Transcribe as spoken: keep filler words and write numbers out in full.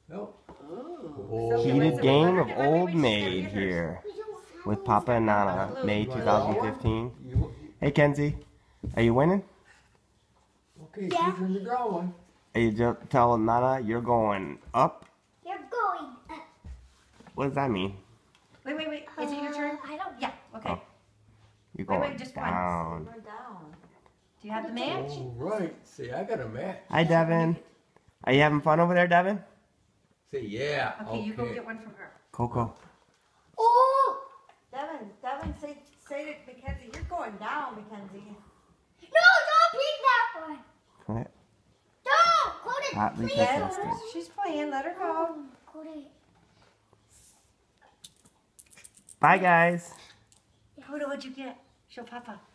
No. Oh. Heated game of Old Maid here with Papa and Nana, May two thousand fifteen. Hey Kenzie, are you winning? Okay, yeah. Who's in the going? Are you just telling Nana you're going up? You're going up. What does that mean? Wait, wait, wait. Is it your turn? Uh, I don't. Yeah. Okay. Oh. You're going wait, wait, just down. once. down. Do you have the match? Oh, right. See, I got a match. Hi, Devin. Are you having fun over there, Devin? Say yeah. Okay, okay, you go get one from her. Coco. Oh! Devin, Devin, say say to Mackenzie, you're going down, Mackenzie. No, don't pick that one. What? Don't! Cody, Hotly please. contested. She's playing. Let her go. Cody. Bye, guys. Coda, what'd you get? Show Papa.